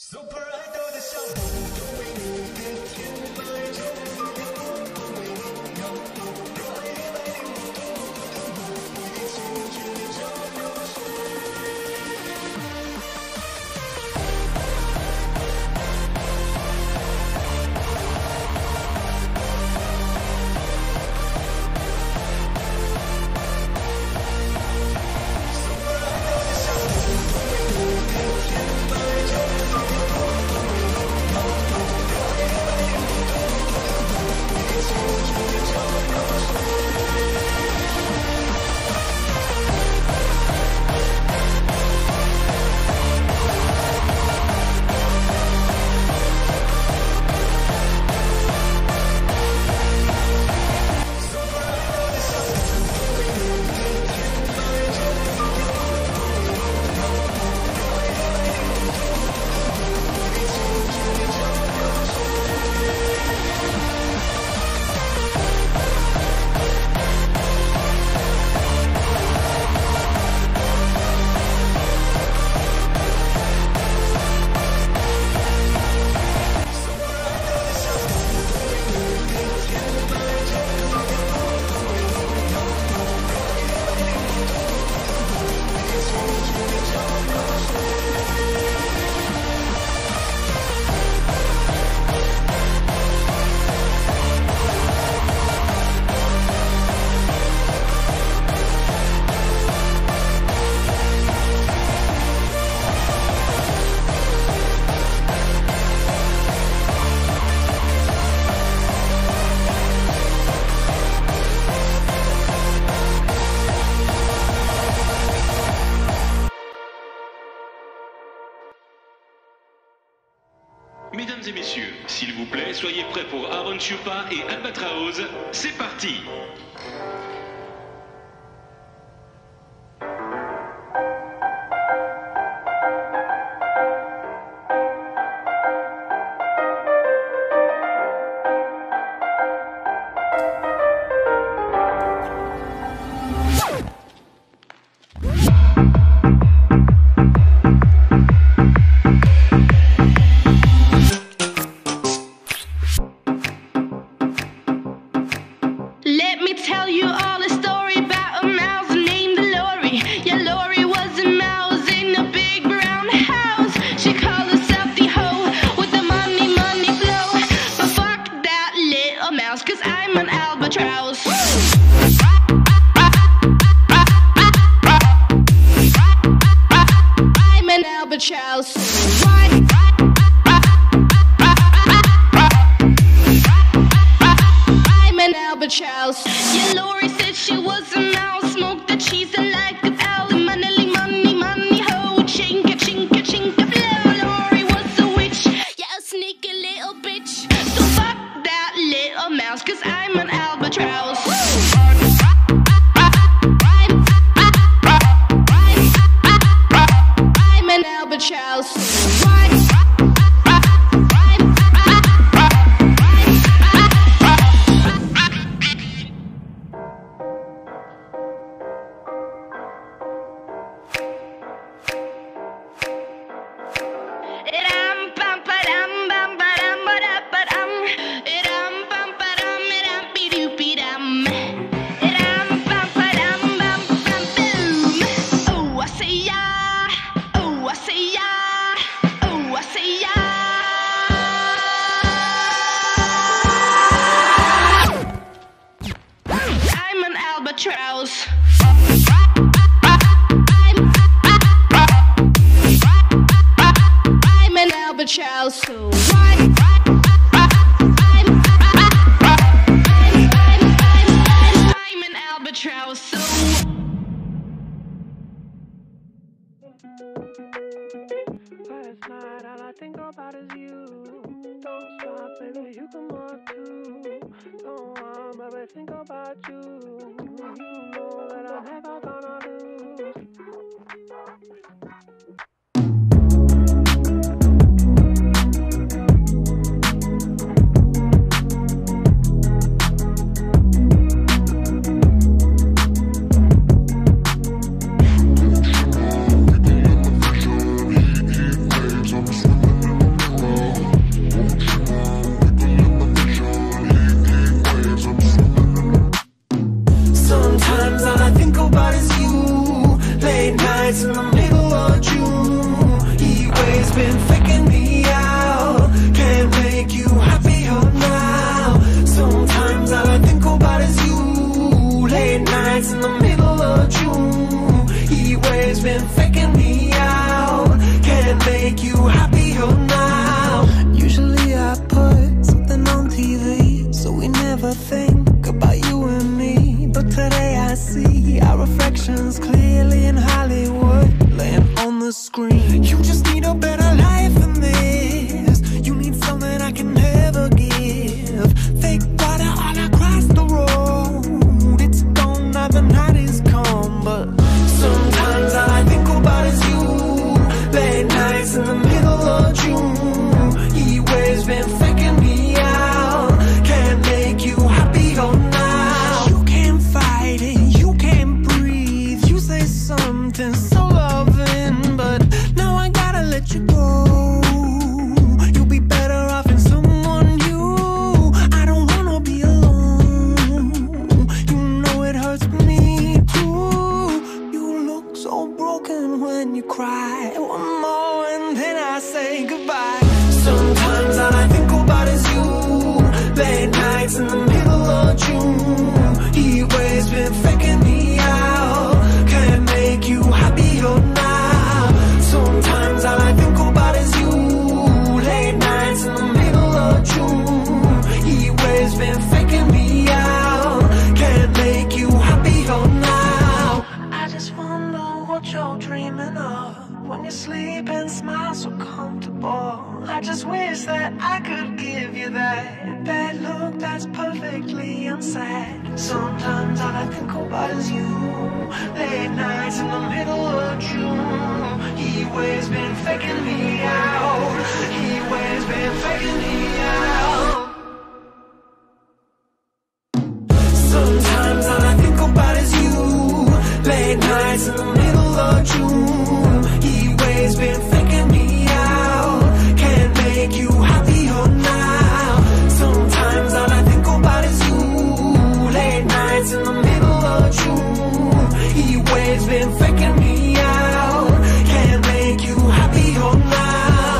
Mesdames et messieurs, s'il vous plaît, soyez prêts pour Aaron Chupa et Albatraoz. C'est parti! Let me tell you all a story about a mouse named Lori. Yeah, Lori was a mouse in a big brown house. She called herself the hoe with the money, money flow. But fuck that little mouse, 'cause I'm an albatross. I'm an albatross. Albatross. Yeah, Lori said she was a mouse, smoked the cheese and like a owl. Money, money, money, ho, chinka, chinka, chinka, flow. Lori was a witch, yeah, a sneaky little bitch. So fuck that little mouse, 'cause I'm an albatross. I'm an albatross. Albatross. I'm an albatross. So I'm an albatross. So last night all I think about is you. Don't stop, baby, you can walk too. Don't want, baby, think about you. You know that I'm never gonna lose. I'm swimming nights in the middle of June. Heat waves been faking me out. Can't make you happier now. Sometimes all I think about is you. Late nights in the middle of June. Heat waves been faking me out. Can't make you happier now. Usually I put something on TV, so we never think about you and me. But today I see our reflections clearly in Hollywood, laying on the screen. You just need a better life than this. You need something I can never give. Fake water all across the road. It's gone now, the night is come. But sometimes all I think about is you. Late nights in the middle of June. Heat waves been faking me out. Can't make you happier now. You can't fight it, you can't breathe. You say something so loving, but now I gotta let you go. You'll be better off in someone new. I don't wanna be alone. You know it hurts me too. You look so broken when you cry. One more and then I say goodbye. Sometimes all I think about is you. Late nights in the middle of June. Heat waves been faking me out. Can't make you happier now. Sometimes all I think about is you. Late nights in the middle of June. Heat waves been faking me out. Can't make you happier now. I just wonder what you're dreaming of when you sleep and smile so comfortable. I just wish that I could give you that bad look that's perfectly unsaid. Sometimes all I think about is you. Late nights in the middle of June. Heat waves been faking me out. Heat waves been faking me out. Sometimes all I think about is you. Late nights in the middle of June. Heat waves been faking me out. Can't make you happier now. Sometimes all I think about is you. Late nights in the middle of June. Heat waves been faking me out. Can't make you happier now.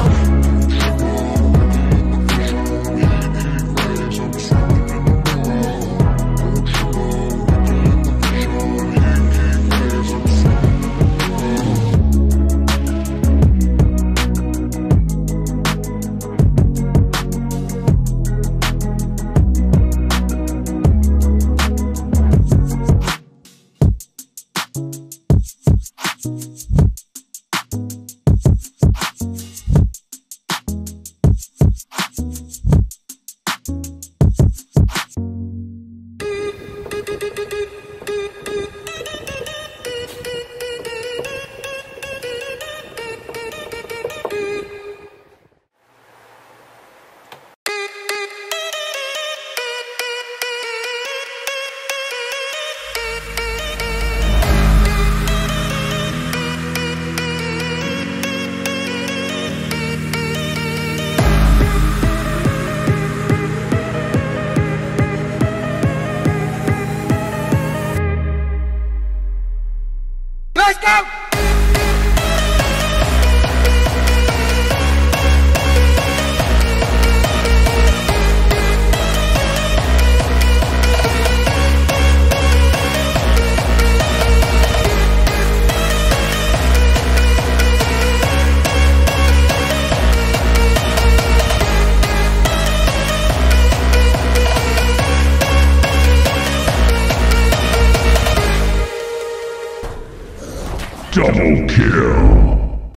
Let's go! Double kill.